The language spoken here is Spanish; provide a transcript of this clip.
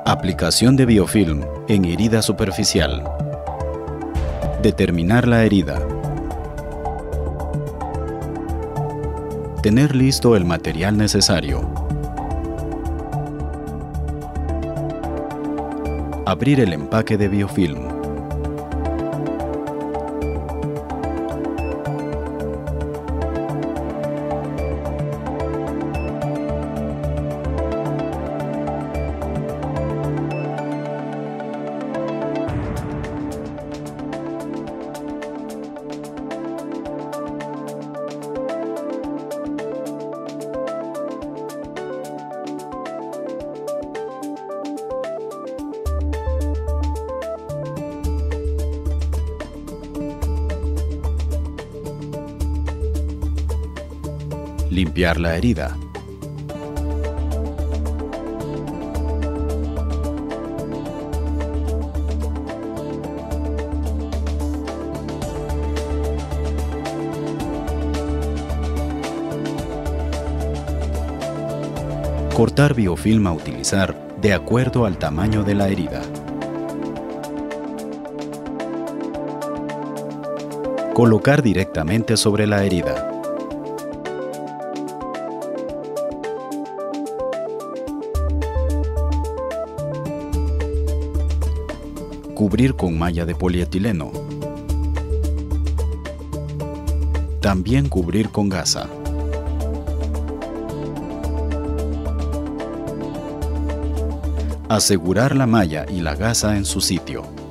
Aplicación de biofilm en herida superficial. Determinar la herida. Tener listo el material necesario. Abrir el empaque de biofilm. Limpiar la herida. Cortar biofilm a utilizar de acuerdo al tamaño de la herida. Colocar directamente sobre la herida. Cubrir con malla de polietileno. También cubrir con gasa. Asegurar la malla y la gasa en su sitio.